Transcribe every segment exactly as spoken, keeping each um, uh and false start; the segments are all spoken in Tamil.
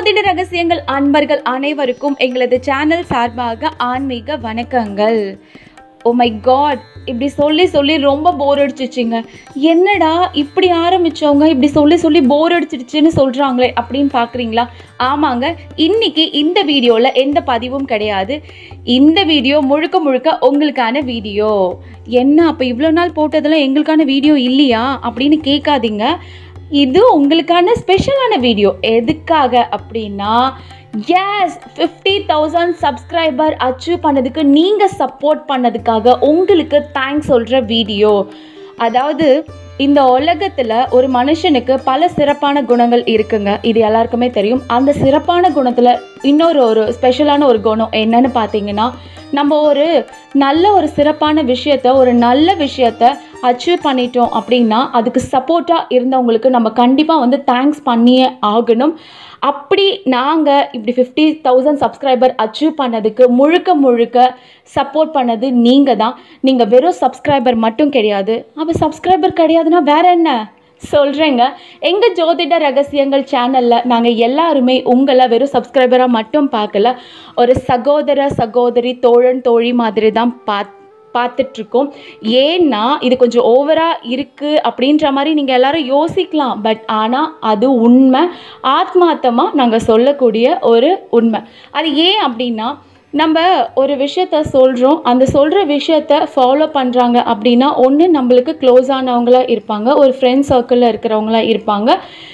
ஜோதிட ரகசியங்கள் அன்பர்கள் அனைவருக்கும் எங்களது சேனல் சார்பாக ஆன்மீக வணக்கங்கள். ஓ மை காட், இப்படி சொல்லி சொல்லி ரொம்ப போர் அடிச்சிச்சிங்க. என்னடா இப்படி ஆரம்பித்தவங்க இப்படி சொல்லி சொல்லி போர் அடிச்சிடுச்சுன்னு சொல்கிறாங்களே அப்படின்னு பார்க்குறீங்களா? ஆமாங்க, இன்றைக்கி இந்த வீடியோவில் எந்த பதிவும் கிடையாது. இந்த வீடியோ முழுக்க முழுக்க உங்களுக்கான வீடியோ. என்ன அப்போ இவ்வளோ நாள் போட்டதெல்லாம் எங்களுக்கான வீடியோ இல்லையா அப்படின்னு கேட்காதீங்க. இது உங்களுக்கான ஸ்பெஷலான வீடியோ. எதுக்காக அப்படின்னா, yes fifty thousand subscriber achieve பண்ணதுக்கு நீங்கள் சப்போர்ட் பண்ணதுக்காக உங்களுக்கு தேங்க்ஸ் சொல்கிற வீடியோ. அதாவது இந்த உலகத்தில் ஒரு மனுஷனுக்கு பல சிறப்பான குணங்கள் இருக்குங்க, இது எல்லாருக்குமே தெரியும். அந்த சிறப்பான குணத்தில் இன்னொரு ஒரு ஸ்பெஷலான ஒரு குணம் என்னன்னு பார்த்தீங்கன்னா, நம்ம ஒரு நல்ல ஒரு சிறப்பான விஷயத்த ஒரு நல்ல விஷயத்த அச்சீவ் பண்ணிட்டோம் அப்படின்னா அதுக்கு சப்போர்ட்டாக இருந்தவங்களுக்கு நம்ம கண்டிப்பாக வந்து தேங்க்ஸ் பண்ணியே ஆகணும். அப்படி நாங்கள் இப்படி ஃபிஃப்டி தௌசண்ட் சப்ஸ்கிரைபர் அச்சீவ் பண்ணதுக்கு முழுக்க முழுக்க சப்போர்ட் பண்ணது நீங்கள் தான். நீங்கள் வெறும் சப்ஸ்கிரைபர் மட்டும் கிடையாது. அப்போ சப்ஸ்கிரைபர் கிடையாதுன்னா வேற என்ன சொல்கிறேங்க. எங்கள் ஜோதிட ரகசியங்கள் சேனலில் நாங்கள் எல்லாருமே உங்களை வெறும் சப்ஸ்கிரைபராக மட்டும் பார்க்கல, ஒரு சகோதர சகோதரி தோழன் தோழி மாதிரி தான் பார்த்து பார்த்துட்ருக்கோம். ஏன்னா இது கொஞ்சம் ஓவராக இருக்குது அப்படின்ற மாதிரி நீங்கள் எல்லோரும் யோசிக்கலாம். பட் ஆனால் அது உண்மை, ஆத்மார்த்தமாக நாங்கள் சொல்லக்கூடிய ஒரு உண்மை. அது ஏன் அப்படின்னா, நம்ம ஒரு விஷயத்த சொல்கிறோம், அந்த சொல்கிற விஷயத்த ஃபாலோ பண்ணுறாங்க அப்படின்னா ஒன்று நம்மளுக்கு க்ளோஸ் ஆனவங்களாக இருப்பாங்க, ஒரு ஃப்ரெண்ட் சர்க்கிளில் இருக்கிறவங்களாக இருப்பாங்க.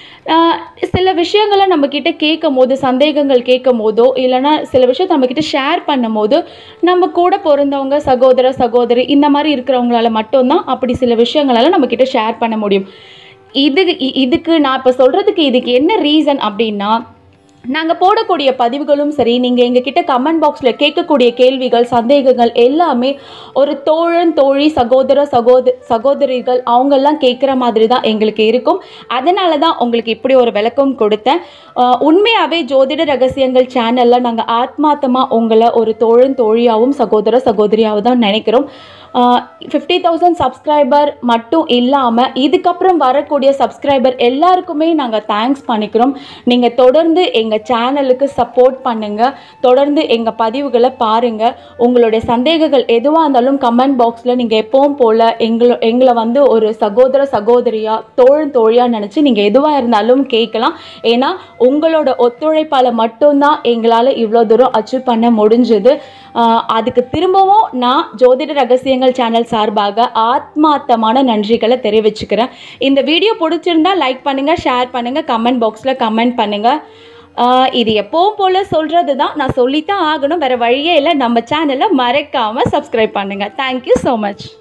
சில விஷயங்களை நம்மக்கிட்ட கேட்கும் போது, சந்தேகங்கள் கேட்கும் போதோ இல்லைனா சில விஷயத்தை நம்மக்கிட்ட ஷேர் பண்ணும் போது நம்ம கூட பிறந்தவங்க சகோதர சகோதரி இந்த மாதிரி இருக்கிறவங்களால மட்டும்தான் அப்படி சில விஷயங்களால நம்மக்கிட்ட ஷேர் பண்ண முடியும். இது இதுக்கு நான் இப்போ சொல்கிறதுக்கு இதுக்கு என்ன ரீசன் அப்படின்னா, நாங்கள் போடக்கூடிய பதிவுகளும் சரி, நீங்கள் எங்ககிட்ட கமெண்ட் பாக்ஸில் கேட்கக்கூடிய கேள்விகள் சந்தேகங்கள் எல்லாமே ஒரு தோழன் தோழி சகோதர சகோதர சகோதரிகள் அவங்கெல்லாம் கேட்குற மாதிரி தான் எங்களுக்கு இருக்கும். அதனால தான் உங்களுக்கு இப்படி ஒரு விளக்கம் கொடுத்தேன். உண்மையாகவே ஜோதிட ரகசியங்கள் சேனலில் நாங்கள் ஆத்மார்த்தமாக உங்களை ஒரு தோழன் தோழியாகவும் சகோதர சகோதரியாகவும் தான் நினைக்கிறோம். ஃபிஃப்டி தௌசண்ட் சப்ஸ்கிரைபர் மட்டும் இல்லாமல் இதுக்கப்புறம் வரக்கூடிய சப்ஸ்கிரைபர் எல்லாருக்குமே நாங்கள் தேங்க்ஸ் பண்ணிக்கிறோம். நீங்கள் தொடர்ந்து எங்கள் சேனலுக்கு சப்போர்ட் பண்ணுங்கள், தொடர்ந்து எங்கள் பதிவுகளை பாருங்கள். உங்களுடைய சந்தேகங்கள் எதுவாக இருந்தாலும் கமெண்ட் பாக்ஸில் நீங்கள் எப்பவும் போல் எங்களை எங்களை வந்து ஒரு சகோதர சகோதரியாக தோழன் தோழியாக நினச்சி நீங்கள் எதுவாக இருந்தாலும் கேட்கலாம். ஏன்னா உங்களோட ஒத்துழைப்பால் மட்டும்தான் எங்களால் இவ்வளோ தூரம் அச்சீவ் பண்ண முடிஞ்சது. அதுக்கு திரும்பவும் நான் ஜோதிட ரகசியங்கள் சேனல் சார்பாக ஆத்மார்த்தமான நன்றிகளை தெரிவிச்சுக்கிறேன். இந்த வீடியோ பிடிச்சிருந்தா லைக் பண்ணுங்கள், ஷேர் பண்ணுங்கள், கமெண்ட் பாக்ஸில் கமெண்ட் பண்ணுங்கள். இது எப்பவும் போல் சொல்கிறது தான், நான் சொல்லித்தான் ஆகணும், வேறு வழியே இல்லை. நம்ம சேனலை மறக்காமல் சப்ஸ்கிரைப் பண்ணுங்கள். Thank you so much.